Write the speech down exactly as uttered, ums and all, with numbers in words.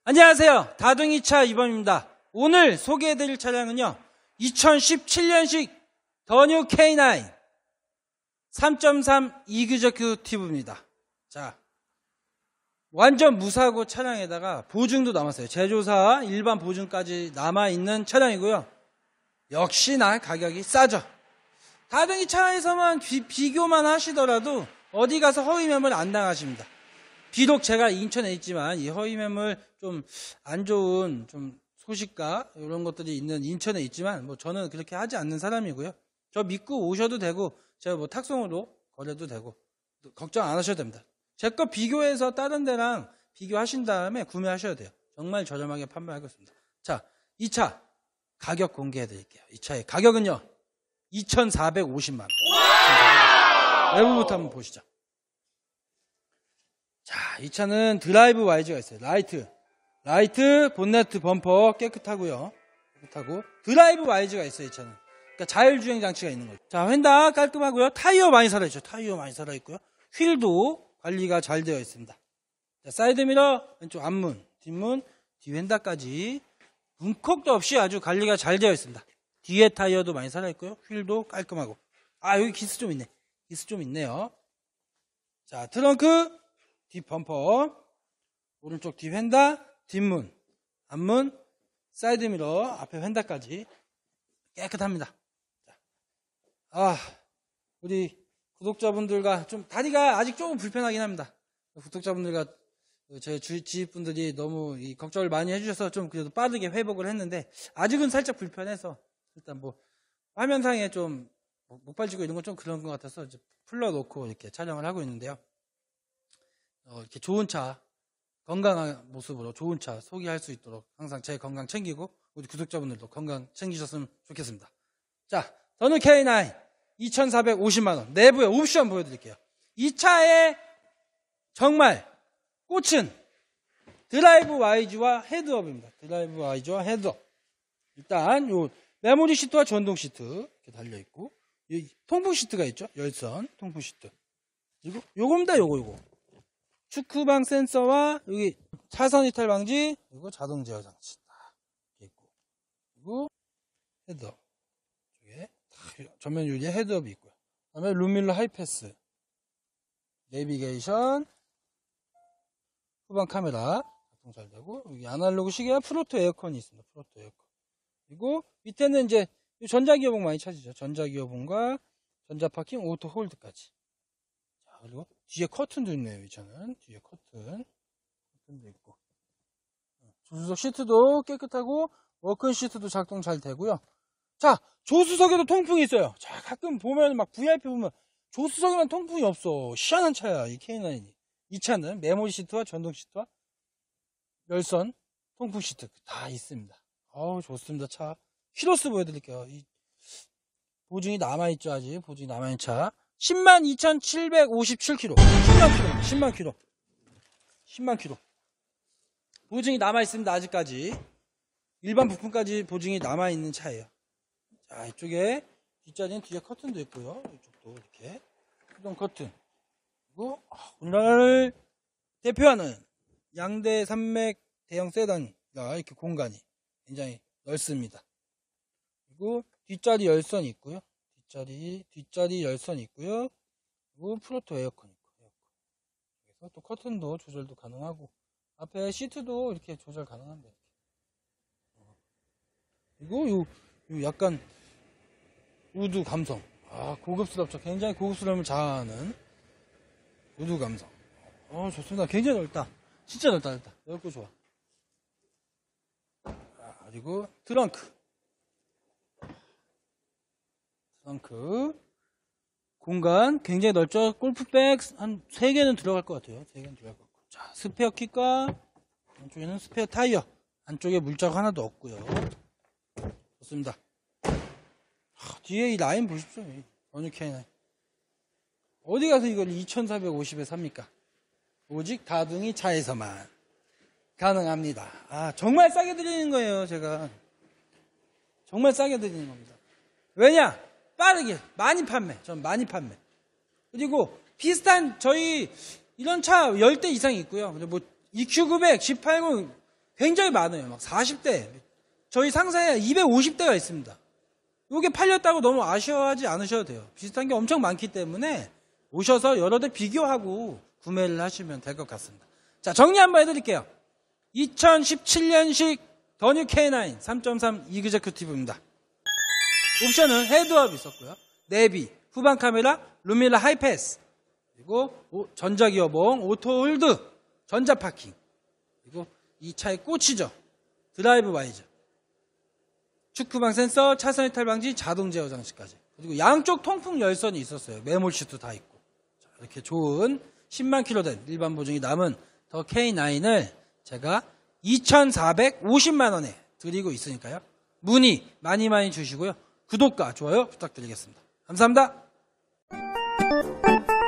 안녕하세요. 다둥이차 이범입니다. 오늘 소개해드릴 차량은요, 이천십칠 년식 더뉴 케이 나인 삼 점 삼 이그저큐티브입니다. 자, 완전 무사고 차량에다가 보증도 남았어요. 제조사 일반 보증까지 남아있는 차량이고요. 역시나 가격이 싸죠. 다둥이차에서만 비, 비교만 하시더라도 어디 가서 허위 매물 안 당하십니다. 비록 제가 인천에 있지만 이 허위 매물 좀 안 좋은 좀 소식과 이런 것들이 있는 인천에 있지만 뭐 저는 그렇게 하지 않는 사람이고요. 저 믿고 오셔도 되고 제가 뭐 탁송으로 거래도 되고 걱정 안 하셔도 됩니다. 제 거 비교해서 다른 데랑 비교하신 다음에 구매하셔야 돼요. 정말 저렴하게 판매하겠습니다. 자, 이 차 가격 공개해 드릴게요. 이 차의 가격은요, 이천사백오십만 원. 외부부터 한번 보시죠. 자, 이 차는 드라이브 와이즈가 있어요. 라이트, 라이트, 본네트, 범퍼 깨끗하고요. 깨끗하고 드라이브 와이즈가 있어요. 이 차는. 그러니까 자율주행 장치가 있는 거죠. 자, 휀다 깔끔하고요. 타이어 많이 살아있죠. 타이어 많이 살아있고요. 휠도 관리가 잘 되어 있습니다. 자, 사이드미러, 왼쪽 앞문, 뒷문, 뒤휀다까지 문콕도 없이 아주 관리가 잘 되어 있습니다. 뒤에 타이어도 많이 살아있고요. 휠도 깔끔하고. 아, 여기 기스 좀 있네. 기스 좀 있네요. 자, 트렁크, 뒷 범퍼, 오른쪽 뒤 휀다, 뒷문, 앞문, 사이드미러, 앞에 휀다까지 깨끗합니다. 자, 아, 우리 구독자분들과 좀 다리가 아직 조금 불편하긴 합니다. 구독자분들과 제 지인분들이 너무 이 걱정을 많이 해주셔서 좀 그래도 빠르게 회복을 했는데 아직은 살짝 불편해서 일단 뭐 화면상에 좀 목발지고 이런 건 좀 그런 것 같아서 이제 풀러놓고 이렇게 촬영을 하고 있는데요. 어, 이렇게 좋은 차, 건강한 모습으로 좋은 차 소개할 수 있도록 항상 제 건강 챙기고 우리 구독자분들도 건강 챙기셨으면 좋겠습니다. 자, 더뉴 케이 나인 이천사백오십만 원 내부의 옵션 보여드릴게요. 이 차의 정말 꽃은 드라이브 와이즈와 헤드업입니다. 드라이브 와이즈와 헤드업. 일단 요 메모리 시트와 전동 시트 이렇게 달려있고 이 통풍 시트가 있죠. 열선 통풍 시트. 그리고 요겁니다. 요거 요거 축구방 센서와 여기 차선 이탈 방지, 그리고 자동 제어 장치 딱 있고, 그리고 헤드업 쪽에 전면 유리에 헤드업이 있고요. 그다음에 룸밀러 하이패스, 내비게이션, 후방 카메라 작동 잘 되고, 여기 아날로그 시계와 프로토 에어컨이 있습니다. 프로토 에어컨. 그리고 밑에는 이제 전자기어봉 많이 찾으죠. 전자기어봉과 전자파킹, 오토 홀드까지. 자, 그리고 뒤에 커튼도 있네요. 이 차는 뒤에 커튼 커튼도 있고, 조수석 시트도 깨끗하고 워크인 시트도 작동 잘 되고요. 자, 조수석에도 통풍이 있어요. 자, 가끔 보면 막 브이아이피 보면 조수석에만 통풍이 없어. 희한한 차야 이 케이 나인이. 이 차는 메모리 시트와 전동 시트와 열선 통풍 시트 다 있습니다. 어우, 좋습니다. 차 키로수 보여드릴게요. 이 보증이 남아있죠. 아직 보증이 남아있는 차 십만 이천칠백오십칠 킬로미터, 십만 킬로미터, 십만 킬로미터, 십만 킬로미터. 보증이 남아있습니다. 아직까지. 일반 부품까지 보증이 남아있는 차예요. 자, 이쪽에 뒷자리는 뒤에 커튼도 있고요. 이쪽도 이렇게 수동 커튼. 그리고 우리나라를 대표하는 양대 산맥 대형 세단과 이렇게 공간이 굉장히 넓습니다. 그리고 뒷자리 열선이 있고요. 뒷자리, 뒷자리 열선이 있고요. 그리고 프로토 에어컨 있고, 에어컨. 그래서 또 커튼도 조절도 가능하고, 앞에 시트도 이렇게 조절 가능합니다. 그리고 요, 요 약간 우드 감성. 아, 고급스럽죠. 굉장히 고급스러움을 자아하는 우드 감성. 어, 좋습니다. 굉장히 넓다. 진짜 넓다, 넓다. 넓고 좋아. 아, 그리고 트렁크. 트렁크 공간 굉장히 넓죠. 골프백 한 세 개는 들어갈 것 같아요. 세 개는 들어갈 것 같고. 자, 스페어 킥과 안쪽에는 스페어 타이어. 안쪽에 물자국 하나도 없고요. 좋습니다. 하, 뒤에 이 라인 보십시오. 더뉴 케이 나인. 어디 가서 이걸 이천사백오십에 삽니까? 오직 다둥이 차에서만 가능합니다. 아, 정말 싸게 드리는 거예요. 제가 정말 싸게 드리는 겁니다. 왜냐? 빠르게 많이 판매. 전 많이 판매. 그리고 비슷한 저희 이런 차 십 대 이상이 있고요. 뭐 이큐 구백, 십팔십 굉장히 많아요. 막 사십 대. 저희 상사에 이백오십 대가 있습니다. 이게 팔렸다고 너무 아쉬워하지 않으셔도 돼요. 비슷한 게 엄청 많기 때문에 오셔서 여러 대 비교하고 구매를 하시면 될 것 같습니다. 자, 정리 한번 해드릴게요. 이천십칠 년식 더뉴 케이 나인 삼 점 삼 이그제큐티브입니다. 옵션은 헤드업 있었고요. 내비, 후방 카메라, 루밀라 하이패스, 그리고 전자기어봉, 오토홀드, 전자파킹, 그리고 이 차의 꽃이죠. 드라이브 와이저, 축구방 센서, 차선 이탈 방지, 자동 제어 장치까지. 그리고 양쪽 통풍 열선이 있었어요. 메몰 시트 다 있고. 자, 이렇게 좋은 십만 킬로 된 일반 보증이 남은 더 케이 나인을 제가 이천사백오십만 원에 드리고 있으니까요. 문의 많이 많이 주시고요. 구독과 좋아요 부탁드리겠습니다. 감사합니다.